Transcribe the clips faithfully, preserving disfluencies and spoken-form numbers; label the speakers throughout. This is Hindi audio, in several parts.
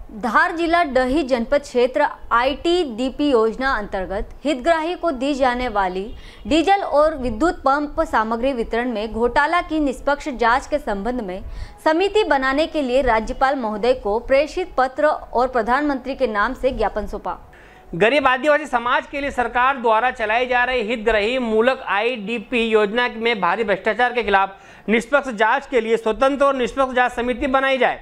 Speaker 1: धार जिला डही जनपद क्षेत्र आईटीडीपी योजना अंतर्गत हितग्राही को दी जाने वाली डीजल और विद्युत पंप सामग्री वितरण में घोटाला की निष्पक्ष जांच के संबंध में समिति बनाने के लिए राज्यपाल महोदय को प्रेषित पत्र और प्रधानमंत्री के नाम से ज्ञापन सौंपा।
Speaker 2: गरीब आदिवासी समाज के लिए सरकार द्वारा चलाई जा रही हितग्राही मूलक आईडीपी योजना में भारी भ्रष्टाचार के खिलाफ निष्पक्ष जांच के लिए स्वतंत्र और निष्पक्ष जांच समिति बनाई जाए।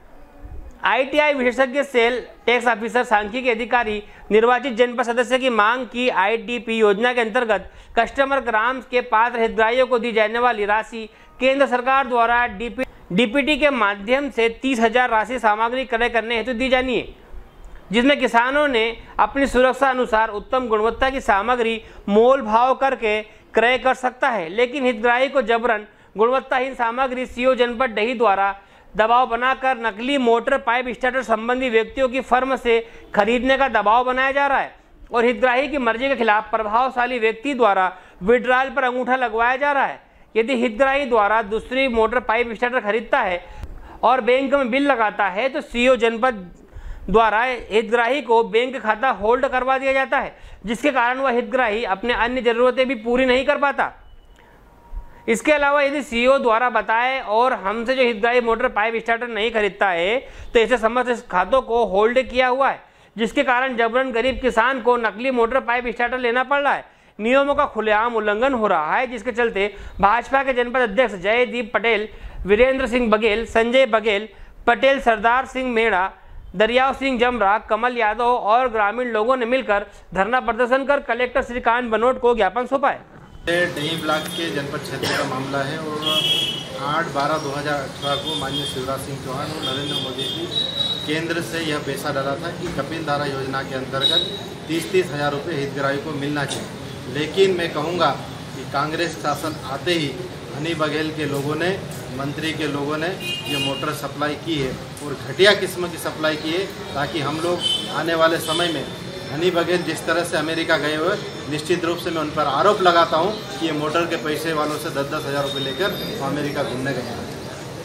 Speaker 2: आईटीआई विशेषज्ञ सेल टैक्स ऑफिसर सांख्यिकी अधिकारी निर्वाचित जनपद सदस्य की मांग की आईडीपी योजना के अंतर्गत कस्टमर ग्राम के पात्र हितग्राहियों को दी जाने वाली राशि केंद्र सरकार द्वारा डीपी डीपीटी के माध्यम से तीस हजार राशि सामग्री क्रय करने हेतु दी जानी है, जिसमें किसानों ने अपनी सुरक्षा अनुसार उत्तम गुणवत्ता की सामग्री मोल भाव करके क्रय कर सकता है, लेकिन हितग्राही को जबरन गुणवत्ताहीन सामग्री सीओ जनपद डही द्वारा दबाव बनाकर नकली मोटर पाइप स्टार्टर संबंधी व्यक्तियों की फर्म से खरीदने का दबाव बनाया जा रहा है और हितग्राही की मर्जी के खिलाफ प्रभावशाली व्यक्ति द्वारा विड्रॉल पर अंगूठा लगवाया जा रहा है। यदि हितग्राही द्वारा दूसरी मोटर पाइप स्टार्टर खरीदता है और बैंक में बिल लगाता है तो सीओ जनपद द्वारा हितग्राही को बैंक खाता होल्ड करवा दिया जाता है, जिसके कारण वह हितग्राही अपने अन्य जरूरतें भी पूरी नहीं कर पाता। इसके अलावा यदि सीओ द्वारा बताए और हमसे जो हितग्राही मोटर पाइप स्टार्टर नहीं खरीदता है तो ऐसे समस्त खातों को होल्ड किया हुआ है, जिसके कारण जबरन गरीब किसान को नकली मोटर पाइप स्टार्टर लेना पड़ रहा है। नियमों का खुलेआम उल्लंघन हो रहा है, जिसके चलते भाजपा के जनपद अध्यक्ष जयदीप पटेल, वीरेंद्र सिंह बघेल, संजय बघेल पटेल, सरदार सिंह मेड़ा, दरियाव सिंह जमरा, कमल यादव और ग्रामीण लोगों ने मिलकर धरना प्रदर्शन कर कलेक्टर श्रीकांत बनोट को ज्ञापन सौंपा है।
Speaker 3: डही ब्लॉक के जनपद क्षेत्र का मामला है और आठ बारह दो हज़ार अठारह को माननीय शिवराज सिंह चौहान और नरेंद्र मोदी जी केंद्र से यह पैसा डाला था कि कपिल धारा योजना के अंतर्गत तीस तीस हज़ार रुपये हितग्राही को मिलना चाहिए। लेकिन मैं कहूँगा कि कांग्रेस शासन आते ही हनी बघेल के लोगों ने, मंत्री के लोगों ने ये मोटर सप्लाई की है और घटिया किस्म की सप्लाई की है, ताकि हम लोग आने वाले समय में हनी बघेल जिस तरह से अमेरिका गए हुए, निश्चित रूप से मैं उन पर आरोप लगाता हूं कि ये मोटर के पैसे वालों से दस दस हज़ार रुपये लेकर वो अमेरिका घूमने गए हैं।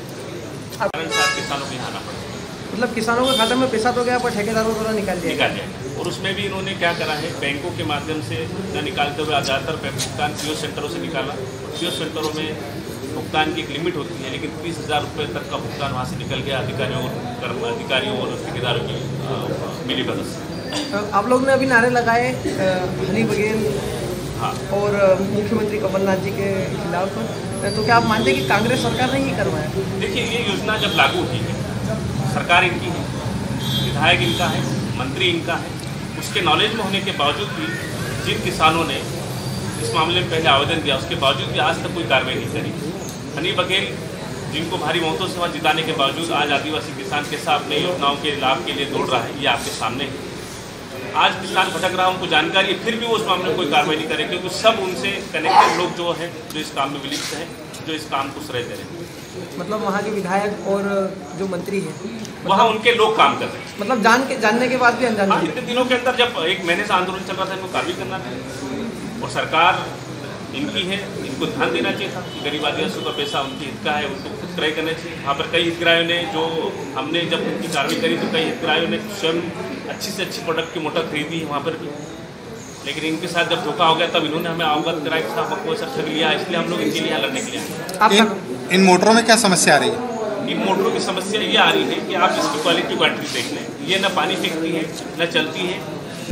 Speaker 4: किसानों के आना पड़ा,
Speaker 5: मतलब किसानों के खाते में पैसा तो गया पर ठेकेदारों द्वारा निकाल दिया
Speaker 4: निकाल दिया और उसमें भी इन्होंने क्या करा है, बैंकों के माध्यम से न निकालते हुए ज़्यादातर भुगतान पीओ सेंटरों से निकाला। पीओ सेंटरों में भुगतान की एक लिमिट होती है, लेकिन तीस हज़ार रुपये तक का भुगतान वहाँ से निकल गया अधिकारियों और अधिकारियों और ठेकेदारों की मिली भगत से।
Speaker 5: आप लोग ने अभी नारे लगाए हनी बघेल
Speaker 4: हाँ
Speaker 5: और मुख्यमंत्री कमलनाथ जी के खिलाफ, तो क्या आप मानते हैं कि कांग्रेस सरकार ने ही करवाया?
Speaker 4: देखिए, ये योजना जब लागू हुई है, सरकार इनकी है, विधायक इनका है, मंत्री इनका है, उसके नॉलेज में होने के बावजूद भी जिन किसानों ने इस मामले में पहले आवेदन दिया उसके बावजूद भी आज तक कोई कार्रवाई नहीं करी। हनी बघेल जिनको भारी मौतों से वहाँ जिताने के बावजूद आज आदिवासी किसान के साथ अपने योजनाओं के लाभ के लिए दौड़ रहा है, ये आपके सामने है। आज किसान भटक रहा है, उनको जानकारी है, फिर भी वो उस मामले में कोई कार्रवाई नहीं करें, क्योंकि सब उनसे कनेक्टेड लोग जो हैं, जो इस काम में विलिप्त हैं, जो इस काम को श्रेय दे रहे हैं।
Speaker 5: मतलब वहाँ के विधायक और जो मंत्री हैं मतलब,
Speaker 4: वहाँ उनके लोग काम कर रहे हैं,
Speaker 5: मतलब जान के जानने के बाद भी अनजान।
Speaker 4: हाँ, इतने दिनों के अंदर जब एक महीने से आंदोलन चल रहा था, इनको कार्रवाई करना था और सरकार इनकी है, इनको ध्यान देना चाहिए था कि गरीब आदिवासियों का पैसा उनकी हित का है, उनको खुद क्रय करना चाहिए। वहाँ पर कई हितग्राहियों ने, जो हमने जब उनकी कार्रवाई करी तो कई हितग्राहियों ने स्वयं अच्छी से अच्छी प्रोडक्ट की मोटर खरीदी है वहाँ पर भी, लेकिन इनके साथ जब धोखा हो गया तब इन्होंने हमें अवगत कराया कि साहब आपको सर ठग लिया, इसलिए हम लोग इनके लिए लड़ने के लिए आए।
Speaker 3: इन, इन मोटरों में क्या समस्या आ रही है?
Speaker 4: इन मोटरों की समस्या ये आ रही है कि आप इसकी क्वालिटी बैटरी देख लें, ये न पानी फेंकती है न चलती है।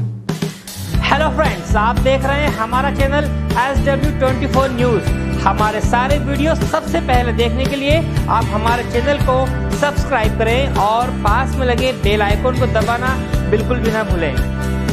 Speaker 2: हेलो फ्रेंड्स, आप देख रहे हैं हमारा channel S W twenty four news. हमारे सारे वीडियो सबसे पहले देखने के लिए आप हमारे चैनल को सब्सक्राइब करें और पास में लगे बेल आइकन को दबाना बिल्कुल भी ना भूलें।